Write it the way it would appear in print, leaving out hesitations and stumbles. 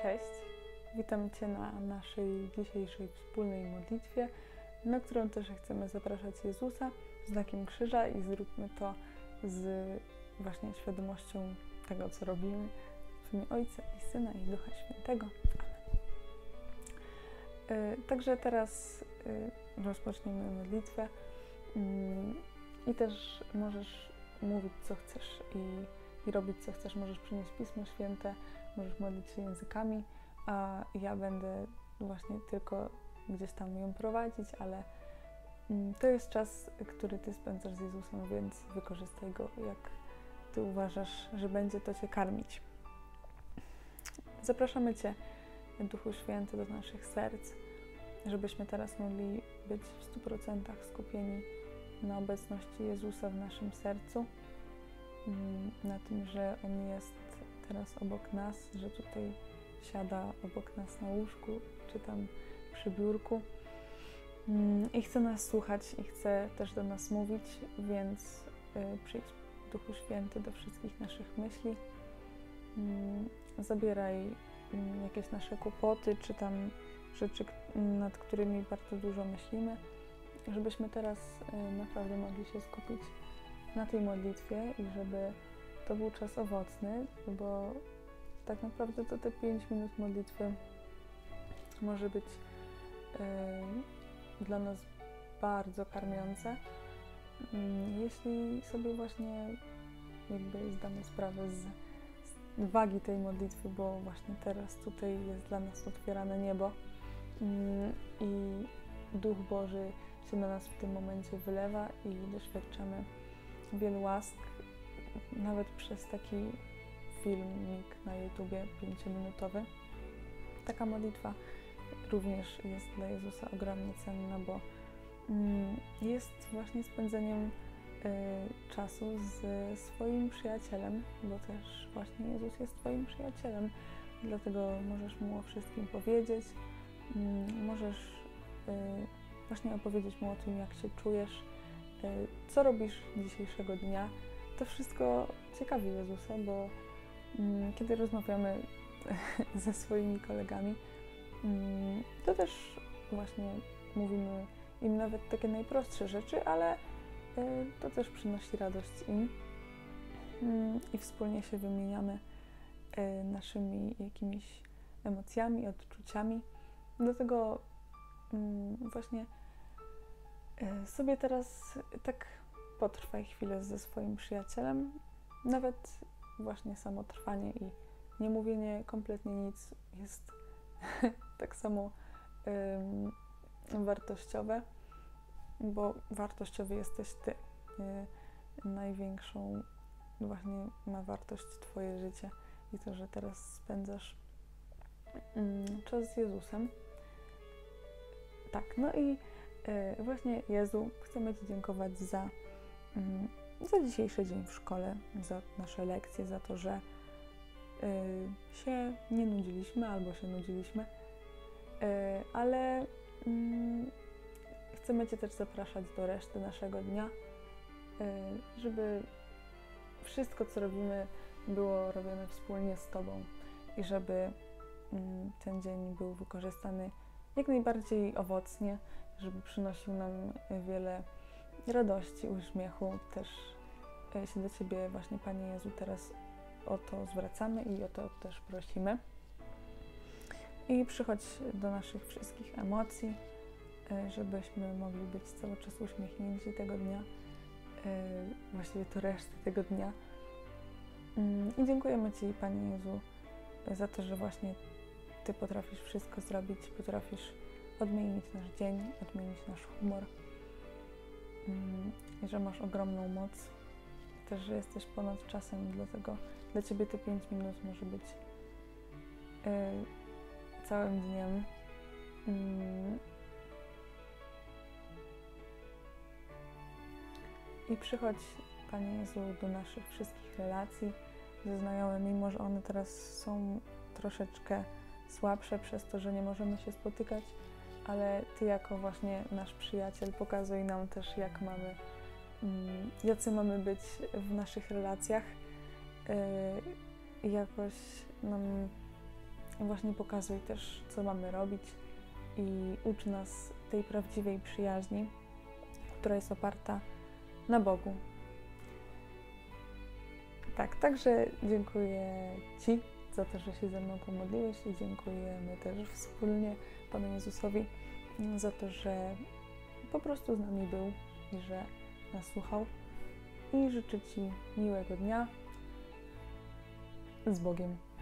Cześć, witam Cię na naszej dzisiejszej wspólnej modlitwie, na którą też chcemy zapraszać Jezusa znakiem krzyża i zróbmy to z właśnie świadomością tego, co robimy, w imię Ojca i Syna i Ducha Świętego. Amen. Także teraz rozpoczniemy modlitwę i też możesz mówić, co chcesz i robić, co chcesz. Możesz przynieść Pismo Święte, możesz modlić się językami, a ja będę właśnie tylko gdzieś tam ją prowadzić, ale to jest czas, który Ty spędzasz z Jezusem, więc wykorzystaj go, jak Ty uważasz, że będzie to Cię karmić. Zapraszamy Cię, Duchu Święty, do naszych serc, żebyśmy teraz mogli być w 100% skupieni na obecności Jezusa w naszym sercu, na tym, że On jest teraz obok nas, że tutaj siada obok nas na łóżku, czy tam przy biurku i chce nas słuchać i chce też do nas mówić, więc przyjdź, Duchu Święty, do wszystkich naszych myśli, zabieraj jakieś nasze kłopoty, czy tam rzeczy, nad którymi bardzo dużo myślimy, żebyśmy teraz naprawdę mogli się skupić na tej modlitwie i żeby to był czas owocny, bo tak naprawdę to te 5 minut modlitwy może być dla nas bardzo karmiące, jeśli sobie właśnie jakby zdamy sprawę z wagi tej modlitwy, bo właśnie teraz tutaj jest dla nas otwierane niebo i Duch Boży się na nas w tym momencie wylewa i doświadczamy wielu łask, nawet przez taki filmik na YouTubie 5-minutowy. Taka modlitwa również jest dla Jezusa ogromnie cenna, bo jest właśnie spędzeniem czasu z swoim przyjacielem, bo też właśnie Jezus jest Twoim przyjacielem, dlatego możesz Mu o wszystkim powiedzieć, możesz właśnie opowiedzieć Mu o tym, jak się czujesz, co robisz dzisiejszego dnia. To wszystko ciekawi Jezusa, bo kiedy rozmawiamy ze swoimi kolegami, to też właśnie mówimy im nawet takie najprostsze rzeczy, ale to też przynosi radość im i wspólnie się wymieniamy naszymi jakimiś emocjami, odczuciami. Dlatego właśnie sobie teraz tak potrwaj chwilę ze swoim przyjacielem, nawet właśnie samo trwanie i nie mówienie kompletnie nic jest tak samo wartościowe, bo wartościowy jesteś Ty. Największą właśnie ma wartość Twoje życie i to, że teraz spędzasz czas z Jezusem. Tak, no i właśnie Jezu, chcemy Ci dziękować za dzisiejszy dzień w szkole, za nasze lekcje, za to, że się nie nudziliśmy albo się nudziliśmy, ale chcemy Cię też zapraszać do reszty naszego dnia, żeby wszystko, co robimy, było robione wspólnie z Tobą i żeby ten dzień był wykorzystany jak najbardziej owocnie, żeby przynosił nam wiele radości, uśmiechu. Też się do Ciebie właśnie, Panie Jezu, teraz o to zwracamy i o to też prosimy. I przychodź do naszych wszystkich emocji, żebyśmy mogli być cały czas uśmiechnięci tego dnia, właściwie to reszty tego dnia. I dziękujemy Ci, Panie Jezu, za to, że właśnie Ty potrafisz wszystko zrobić, potrafisz odmienić nasz dzień, odmienić nasz humor i że masz ogromną moc. Też, że jesteś ponad czasem, dlatego dla Ciebie te 5 minut może być całym dniem. I przychodź, Panie Jezu, do naszych wszystkich relacji ze znajomymi, mimo że one teraz są troszeczkę słabsze przez to, że nie możemy się spotykać, ale Ty jako właśnie nasz przyjaciel pokazuj nam też, jacy mamy być w naszych relacjach i jakoś nam właśnie pokazuj też, co mamy robić i ucz nas tej prawdziwej przyjaźni, która jest oparta na Bogu. Tak, także dziękuję Ci za to, że się ze mną pomodliłeś i dziękujemy też wspólnie Panu Jezusowi za to, że po prostu z nami był i że nas słuchał. I życzę Ci miłego dnia z Bogiem.